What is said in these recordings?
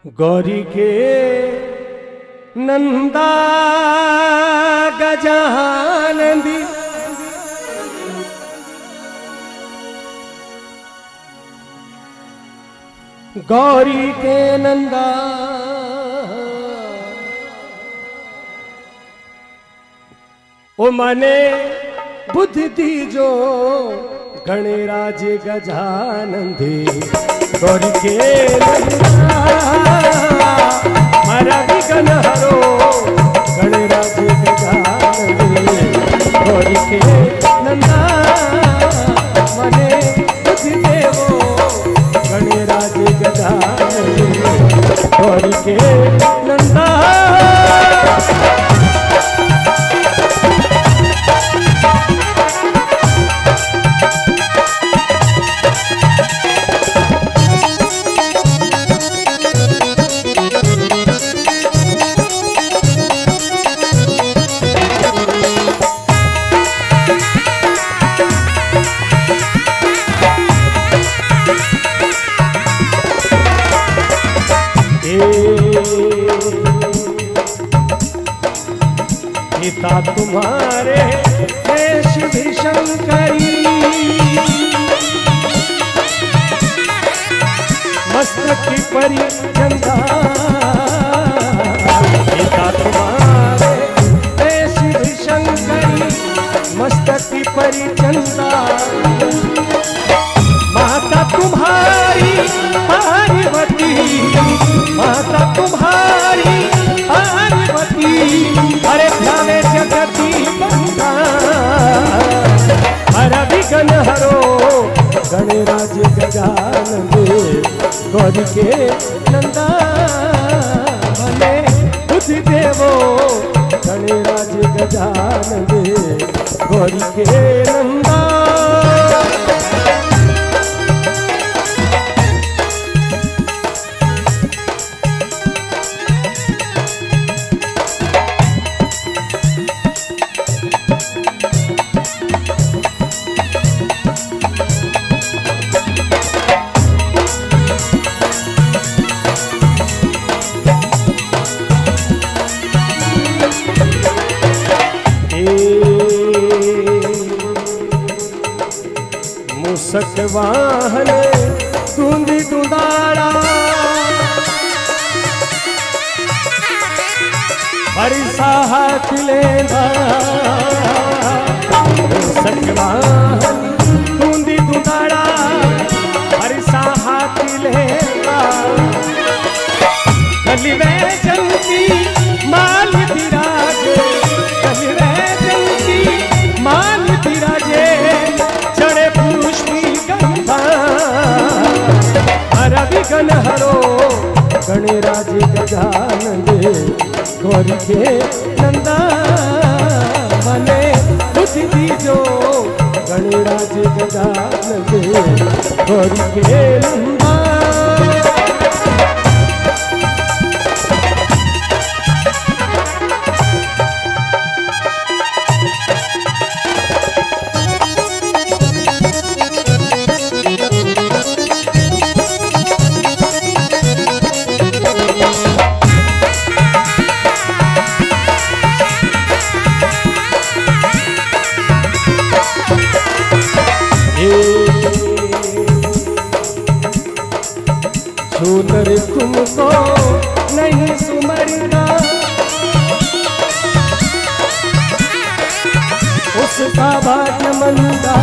गौरी के नंदा गजानंदी गौरी के नंदा ओ मने बुद्धि दीजो गणराज गजानंदी गौरी के नंदा मारा विघ्न हरो गणराज गजानंदी गौरी के नंदा मने बुद्धि देवो गणराज गजानंदी गौरी के नंदा पिता तुम्हारे देश भीषण करी मस्तक की परी चंदा पिता तुम्हारे देश भीषण करी मस्तक की परी चंदा माता तुम्हारी पार्वती माता तुम्हारी पार्वती अरे ध्याने जगती बंदा हरा विघ्न हरो गणराज गजानंदी गौरी के नंदा मने बुद्धि देवो गणराज गजानंदी गौरी के नंदा मुसक वाहन धुंधी धुंधाड़ा परिसा हाथ लेंदा मुसक वाहन धुंधी धुंधाड़ा परिसा हाथ लेंदा कली में चलती माल विराजे कली में चलती माल विराजे चढ़े पुष्पी गंधा हरा विघ्न हरो गणराज गजानंदी गौरी के नंदा मने बुद्धि दीजो गणराज गजानंदी गौरी के नंदा सुंदर तुमको नहीं सुमरना उसका भाग्य मंदा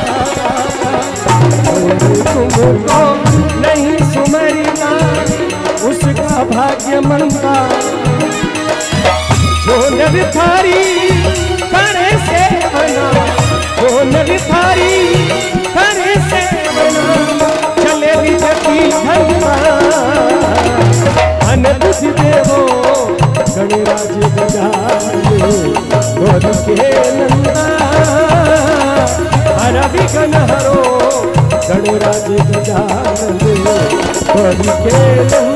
तुमको नहीं सुमरना उसका भाग्य मंदा जो नर थारी करे से बना जो नर थारी करे से बना चले विजती धर्मा मन बुद्धि देवो गणराज गजानंदी गौरी के नंदा हरा विघ्न हरो गणराज गजानंदी गौरी के नंदा।